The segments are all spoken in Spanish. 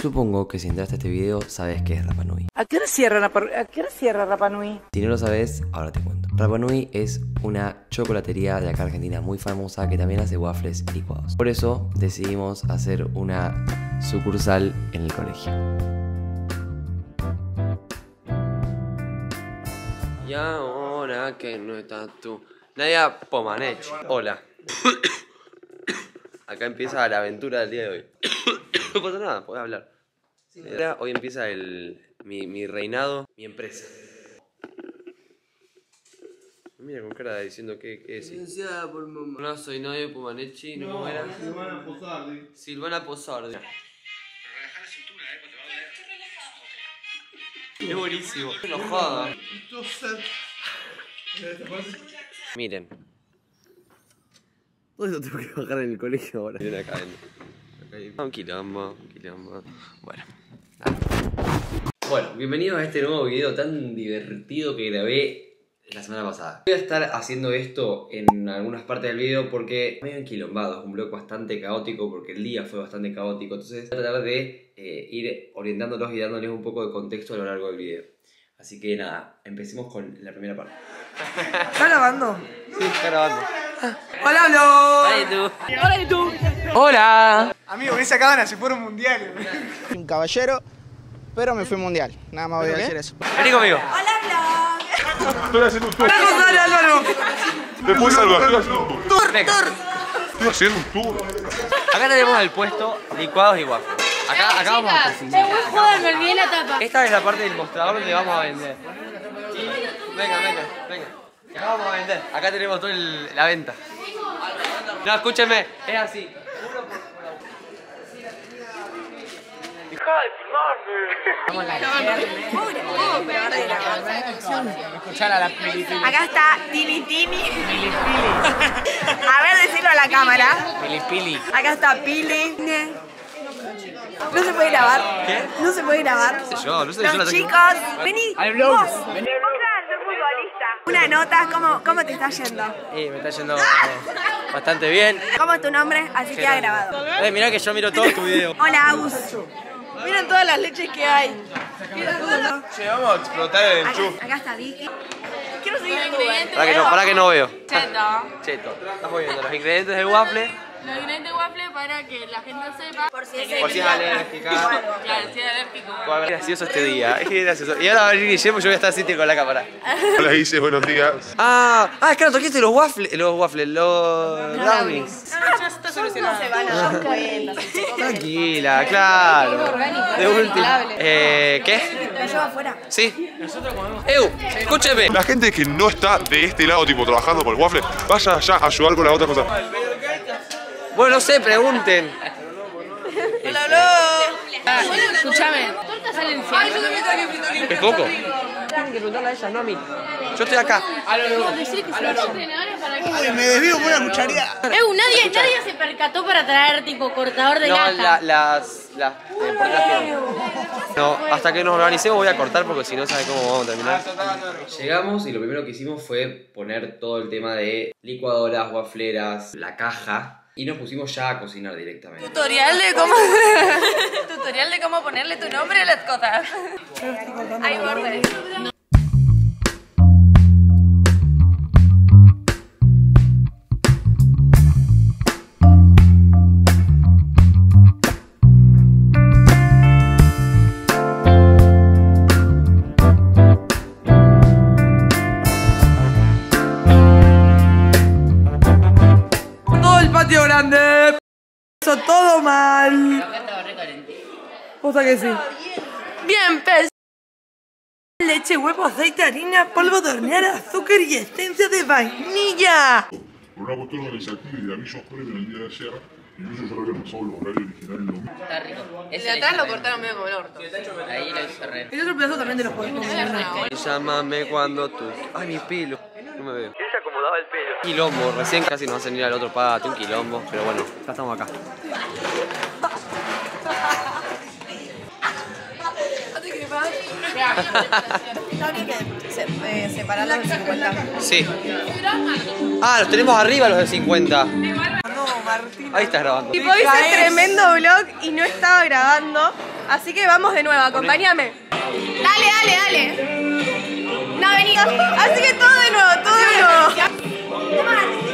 Supongo que si entraste a este video sabes qué es Rapa Nui. ¿A qué hora cierra Rapa Nui? Si no lo sabes, ahora te cuento. Rapa Nui es una chocolatería de acá Argentina muy famosa que también hace waffles licuados. Por eso decidimos hacer una sucursal en el colegio. Y ahora que no estás tú, Nadia Pomanechi. Hola. Acá empieza la aventura del día de hoy. No pasa nada, podés hablar. Sí, hoy empieza mi reinado, mi empresa. Mira con cara diciendo que es. Licenciada por mamá. No soy Nadia Pomanechi, ¿no cómo era? Silvana Posardi. Silvana Posardi. Relajá la cintura, porque te va a doler. Es buenísimo. Qué enojada. Miren. ¿Dónde lo tengo que bajar en el colegio ahora? Miren acá. Un quilombo. Bueno, bienvenidos a este nuevo video tan divertido que grabé la semana pasada. Voy a estar haciendo esto en algunas partes del video porque medio enquilombado, es un vlog bastante caótico porque el día fue bastante caótico. Entonces voy a tratar de ir orientándolos y dándoles un poco de contexto a lo largo del video. Así que nada, empecemos con la primera parte. ¿Estás grabando? Sí, está grabando. ¡Hola, Blo! Hola, ¿y tú? Hola. Amigo, me sacaban a si fuera un mundial. Un caballero, pero me fui mundial. Nada más voy a decir eso. Vení conmigo. Hola, Vlog. Estoy haciendo un tour. ¡Hola, Gonzalo, Álvaro! Después salgo, estoy haciendo un tour. Venga. Estoy haciendo un tour. Acá tenemos el puesto licuados y waffles. Acá vamos a cocinar. Joder, me olvidé la tapa. Esta es la parte del mostrador donde vamos a vender. Venga. Acá vamos a vender. Acá tenemos toda la venta. No, escúchenme, es así. ¡Deja de filmarme! Acá está Tini Tini. A ver, decirlo a la cámara. Pili. Acá está Pili. No se puede grabar. ¿Qué? No se puede grabar. No sé yo la tengo. Los chicos, vení. Al vlog. Vos. Vos sos futbolista. Una nota, ¿cómo te está yendo? Me está yendo bastante bien. ¿Cómo es tu nombre? Así queda grabado. Mirá que yo miro todo tu video. Hola, Agus. Miren todas las leches que hay. Che, vamos a explotar el enchufe. Acá está Vicky. Quiero seguir Para que no veo. Cheto. Estamos viendo los ingredientes del waffle. Los ingredientes de waffle para que la gente sepa. Por si Por si es alérgica. Claro, si es alérgico. Fue gracioso este día. Es gracioso. Y ahora va a venir Guillermo y yo voy a estar así con la cámara. Hola, Isis, buenos días. Es que no toquiste los brownies, brownies. ya está solucionado. No se van a dar cuenta. Tranquila, claro. De último. ¿Qué? ¿Me llevo afuera? Sí. Escúcheme. La gente que no está de este lado, tipo, trabajando por el waffle, vaya allá a ayudar con la otra cosa. Bueno, no sé, pregunten. Escúchame. Tortas salen 100. ¿Es poco? Tienen que preguntarle a ella, no a mí. Yo estoy acá. Decir que se lo lleven ahora para que. Uy, me desvío con una cucharilla. Nadie se percató para traer tipo cortador de lata. No, hasta que nos organicemos voy a cortar porque si no sabe cómo vamos a terminar. Llegamos y lo primero que hicimos fue poner todo el tema de licuadoras, wafleras, la caja. Y nos pusimos ya a cocinar directamente. Tutorial de cómo ponerle tu nombre a las cosas. Hay bordes. Todo el patio grande. Eso todo mal. Cosa que sí. Bien, pez. Leche, huevo, aceite, harina, polvo de hornear, azúcar y esencia de vainilla. Por una cuestión organizativa y de avisos previos el día de ayer, incluso yo había pasado el horario original el domingo. Está rico. El de atrás lo cortaron medio como el orto. Ahí lo hice re. El otro pedazo también te lo podemos comer. Llámame cuando tú... Ay, mi pelo. No me veo. Él se acomodaba el pelo. Quilombo. Recién casi nos hacen ir al otro patio. Un quilombo. Pero bueno, ya estamos acá. Habría que separar los 50. Sí. Los tenemos arriba los de 50. No, Ahí estás grabando. Tipo, hice tremendo vlog y no estaba grabando. Así que vamos de nuevo, acompáñame. Dale, dale, dale. No, vení. Así que todo de nuevo, todo de nuevo.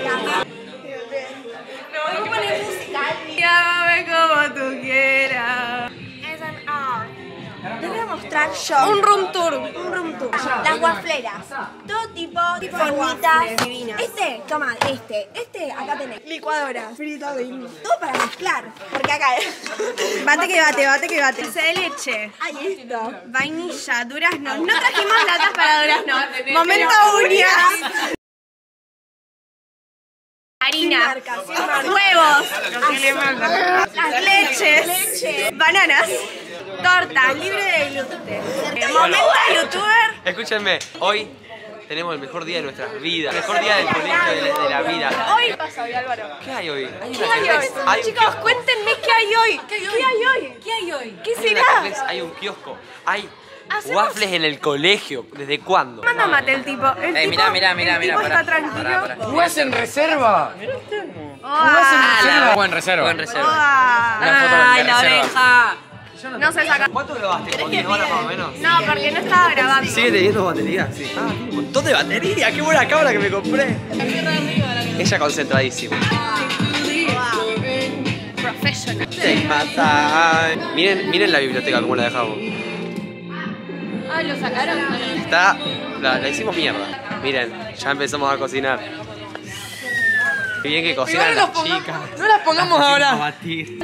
No, pones música. Llámame como tú quieras. Te voy a mostrar yo. Un room tour. Un room tour. Las guafleras. Todo tipo formitas. Divinas. Toma, este, acá tenés. Licuadora. Frito de todo para mezclar. Porque acá Bate que bate, bate que bate. Dulce de leche. hay esto. Vainilla, durazno. No trajimos latas para durazno. Momento uñas. Harina, huevos, las leches, bananas, tortas, libre de gluten. Momento youtuber. Escúchenme, hoy tenemos el mejor día de nuestras vidas, el mejor día del colegio de la vida. Hoy pasa hoy, Álvaro. ¿Qué hay hoy? ¿Qué hay hoy? Chicos, cuéntenme qué hay hoy. ¿Qué hay hoy? ¿Qué hay hoy? ¿Qué será? Hay un kiosco, hay waffles en el colegio. ¿Desde cuándo? Manda mate el tipo. El tipo, el tipo está tranquilo. ¿Jugás en reserva? Buen reserva. Buen reserva. Ay, la oreja. No se saca. ¿Cuánto grabaste? ¿Cuántas horas más o menos? No, porque no estaba grabando. ¿Sigue teniendo batería? Sí. Ah, tiene un montón de batería. ¡Qué buena cámara que me compré! Ella concentradísima. Professional. Te matan. Miren la biblioteca como la dejamos. Ah, ¿lo sacaron? Está. La hicimos mierda. Miren, ya empezamos a cocinar. Qué bien que cocinan las chicas. No las pongamos ahora. Batir.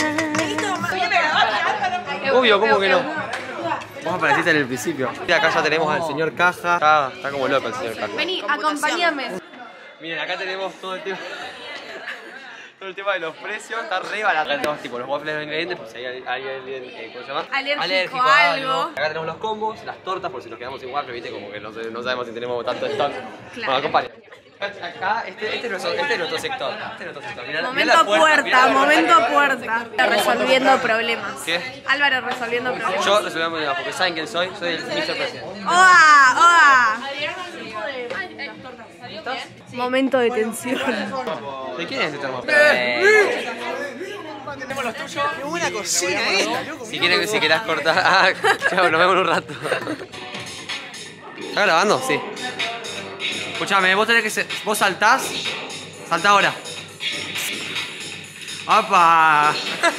Obvio, ¿cómo que no? Vos apareciste en el principio. Y acá ya tenemos al señor Caja. Está como loco el señor Caja. Vení, acompáñame. Miren, acá tenemos todo el tema. Todo el tema de los precios está re barato. Acá tenemos tipo los waffles de ingredientes, por si hay alguien, ¿cómo se llama? Alérgico a algo. Acá tenemos los combos, las tortas, por si nos quedamos sin waffles, viste, como que no sabemos si tenemos tanto stock. Claro. Bueno, acompaña. Acá, este es nuestro sector. Mirá, Momento la puerta, momento puerta. Resolviendo problemas. ¿Qué? Álvaro resolviendo problemas. Yo resolví problemas porque saben quién soy el Mr. President. ¡Oa! ¡Oa! Momento de tensión. ¿De quién es este termo? Tenemos los tuyos. Qué buena cocina esta, loco. Si querés cortar. Ah, chao, nos vemos en un rato. ¿Está grabando? Sí. Escuchame, vos tenés que. Vos saltás. Saltá ahora. ¡Apa!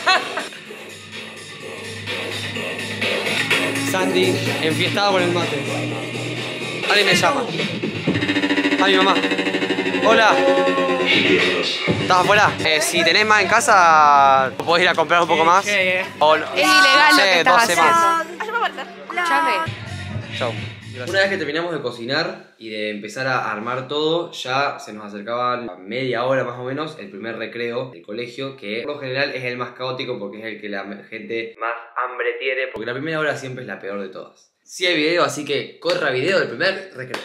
Sandy, enfiestado con el mate. Alguien me llama. Ah, mi mamá. Hola. ¿Estás afuera? Si tenés más en casa, podés ir a comprar un poco más. O, Es ilegal lo que estás 12 más. haciendo. Escuchame. Chau. Una vez que terminamos de cocinar y de empezar a armar todo, ya se nos acercaba a media hora más o menos el primer recreo del colegio, que por lo general es el más caótico porque es el que la gente más hambre tiene, porque la primera hora siempre es la peor de todas. Sí hay video, así que corra video del primer recreo.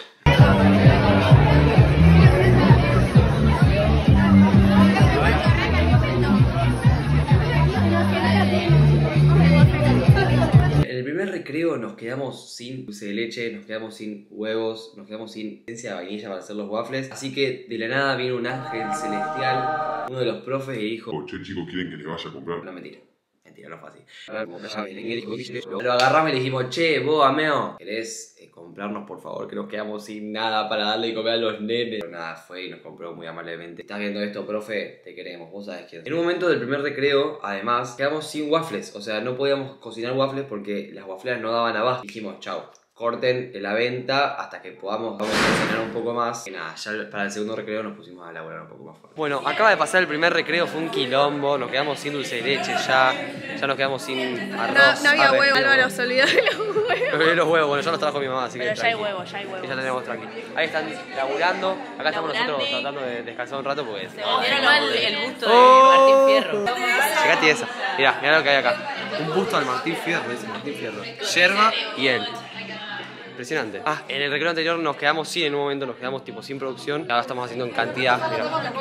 En el primer recreo nos quedamos sin dulce de leche, nos quedamos sin huevos, nos quedamos sin esencia de vainilla para hacer los waffles. Así que de la nada vino un ángel celestial, uno de los profes, y dijo: Che, chicos, ¿quieren que les vaya a comprar? no, mentira. Mentira, no fue así. Lo agarramos y le dijimos: che, vos, Ameo, ¿querés comprarnos, por favor? Que nos quedamos sin nada para darle y comer a los nenes. Pero nada, fue y nos compró muy amablemente. ¿Estás viendo esto, profe? Te queremos, vos sabés quién. En un momento del primer recreo, además, quedamos sin waffles. O sea, no podíamos cocinar waffles porque las waffleras no daban abasto. Dijimos: chau, corten la venta hasta que podamos cocinar un poco más. Y nada, ya para el segundo recreo nos pusimos a elaborar un poco más fuerte. Bueno, acaba de pasar el primer recreo, fue un quilombo. Nos quedamos sin dulce de leche ya nos quedamos sin arroz. No había huevo, Álvaro se olvidó de los huevos. Me olvidé los huevos, bueno, yo los trajo mi mamá, así Pero que ya hay tranqui. huevos, ya hay huevos. Y ya tenemos tranqui. Ahí están laburando, acá estamos nosotros tratando de descansar un rato porque... Vendieron el busto de Martín Fierro. Llegate a esa. Mirá lo que hay acá. Un busto al Martín Fierro, ese Martín Fierro. Yerma y él. Impresionante. Ah, en el recreo anterior nos quedamos en un momento nos quedamos tipo sin producción. Ahora estamos haciendo en cantidad, mirá.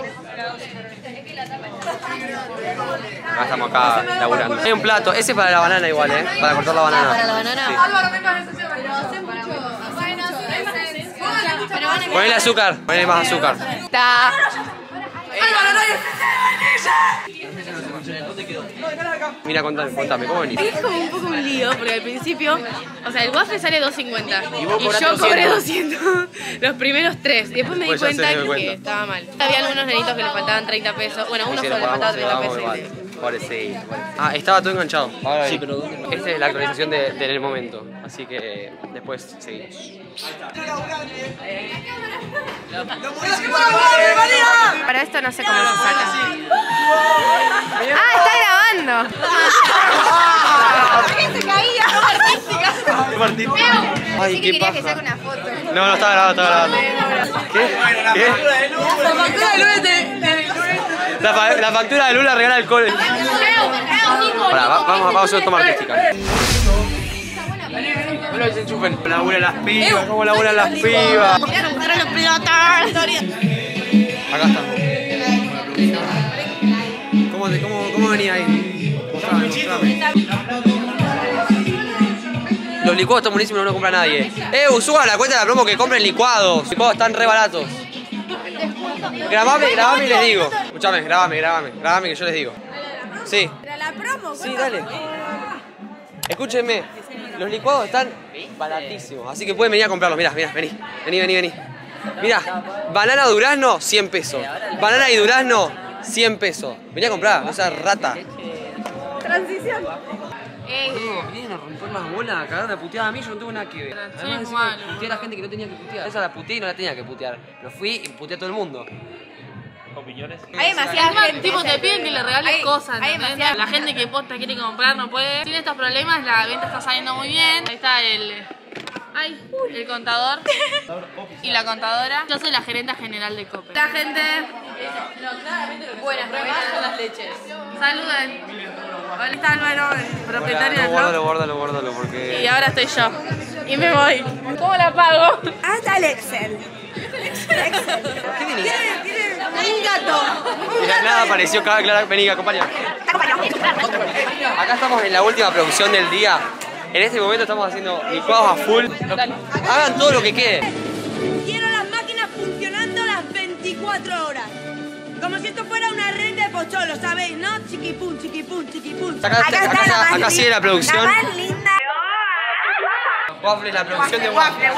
Ahora estamos acá laburando. Hay un plato, ese es para la banana igual, para cortar la banana. Para la banana. Sí. Álvaro, me parece pero hace mucho. Ponele azúcar, ponele más azúcar. Está. Mira, contame, ¿cómo venís? Es como un poco un lío, porque al principio, o sea, el waffle sale 2.50 Y vos y cobrás yo cobré 200. 200 los primeros 3. Después me di Pues ya se cuenta dio que cuenta. estaba mal. Había algunos nenitos que le faltaban 30 pesos. Bueno, uno Sí, solo le faltaba 30 vamos pesos. igual. Pobrecito. Ah, estaba todo enganchado. Ahora sí, pero esta es la actualización del momento. Así que después seguimos. Para esto no sé cómo se saca. Ah, está grabando. Se caía. Ay, qué quería paja. que saque una foto. No, estaba grabando. ¿Qué? La factura de Lula regala alcohol. Ahora, vamos a hacer toma artística. No lo desenchufen. ¿Cómo laburan las pibas? ¿Cómo laburan las pibas? Acá estamos. ¿Cómo venía ahí? Mostrame. Los licuados están buenísimos, no los compra nadie. Suban la cuenta de la promo que compren licuados. Los licuados están re baratos. Grabame y les digo. Escuchame, grabame que yo les digo. Sí. Para la promo. Sí, dale. Escúchenme, los licuados están baratísimos, así que pueden venir a comprarlos. Mirá, vení. Mirá, banana durazno, 100 pesos. Banana y durazno, 100 pesos. Vení a comprar, no seas rata. Transición. Vienen a romper las bolas, a cagar de puteada a mí, yo no tengo nada que ver. Además encima puteé a la gente que no tenía que putear. Esa la puteé y no la tenía que putear. Pero fui y puteé a todo el mundo. ¿Opiniones? Hay demasiada gente. Tipo, te piden que le regales cosas, hay ¿entendés? demasiada La gente que posta quiere comprar no puede. Sin estos problemas, la venta está saliendo muy bien. Ahí está el contador y la contadora. Yo soy la gerenta general de Cope. La gente... Buenas, rebajan las leches. Saluden. Hola, está Álvaro, el propietario del blog. Guárdalo, porque... Y ahora estoy yo. Y me voy. ¿Cómo la pago? Hasta el Excel. ¿Qué viniste? Un gato. De la nada apareció Clara. Vení, acompáñame. Acá estamos en la última producción del día. En este momento estamos haciendo licuados a full. Hagan todo lo que quede. Quiero las máquinas funcionando las 24 horas. Como si esto fuera una red de pocholo, ¿sabéis? ¿No? Chiquipum. Acá sigue la producción. La más linda. Waffle, la producción de Waffle.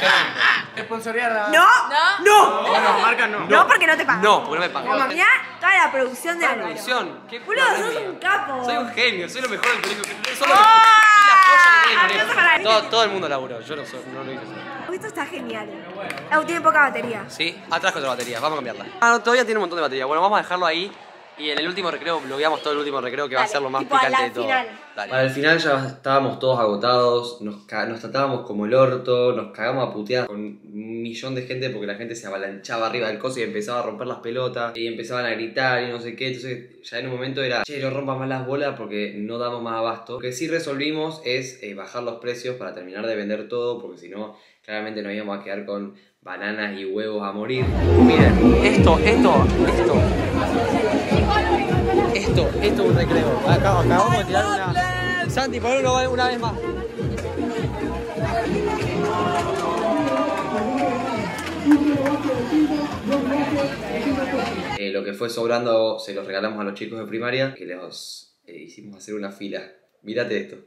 No, porque no te pagan. No, porque no me pagan. Mirá toda la producción de Álvaro. Producción. ¿Qué Boludo, sos un capo. Soy un genio, soy lo mejor del colegio. Soy la joya que tiene el colegio. Todo el mundo laburó, yo no lo hice solo. Esto está genial. Tiene poca batería. Sí, atrás con otra batería, vamos a cambiarla. No, todavía tiene un montón de batería. Bueno, vamos a dejarlo ahí. Y en el último recreo, blogueamos todo el último recreo que va a ser lo más picante de todo. Final. Dale. Para el final ya estábamos todos agotados, nos tratábamos como el orto, nos cagamos a putear con un millón de gente porque la gente se avalanchaba arriba del coso y empezaba a romper las pelotas y empezaban a gritar y no sé qué. Entonces ya en un momento era, che, no rompas más las bolas porque no damos más abasto. Lo que sí resolvimos es bajar los precios para terminar de vender todo, porque si no, claramente nos íbamos a quedar con bananas y huevos a morir. Miren, esto es un recreo. Acabamos de tirar una... Santi, ponlo una vez más. Lo que fue sobrando se los regalamos a los chicos de primaria, que les hicimos hacer una fila. Mírate esto.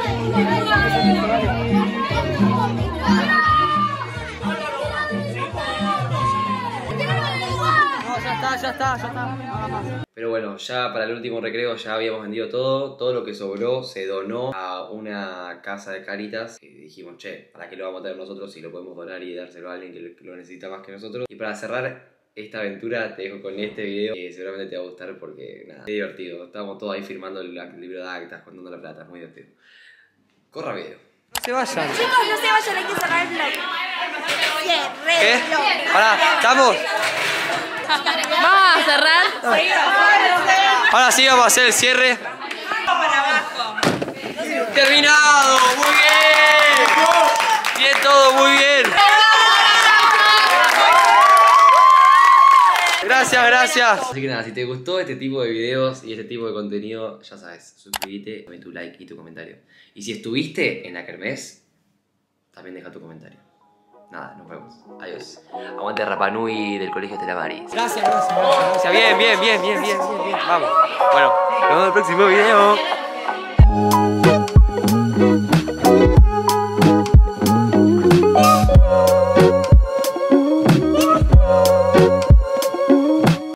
Ya está. Pero bueno, ya para el último recreo ya habíamos vendido todo lo que sobró se donó a una casa de Caritas. Y dijimos, che, ¿para qué lo vamos a tener nosotros si lo podemos donar y dárselo a alguien que lo necesita más que nosotros? Y para cerrar esta aventura te dejo con este video que seguramente te va a gustar porque nada, es divertido. Estábamos todos ahí firmando el libro de actas, contando la plata, es muy divertido. Corra video. No se vayan. Chicos, no se vayan, hay que cerrar el blog. ¿Qué? Pará, ¿estamos? Vamos a cerrar. Ahora sí vamos a hacer el cierre. ¡Terminado! ¡Muy bien! Bien todo, muy bien. Gracias. Así que nada, si te gustó este tipo de videos y este tipo de contenido, ya sabes, suscríbete, dame tu like y tu comentario. Y si estuviste en la kermés, también deja tu comentario. nada, nos vemos. Adiós. Aguante Rapanui del Colegio Estela Maris. Gracias. Bien. Vamos. Bueno, nos vemos en el próximo video.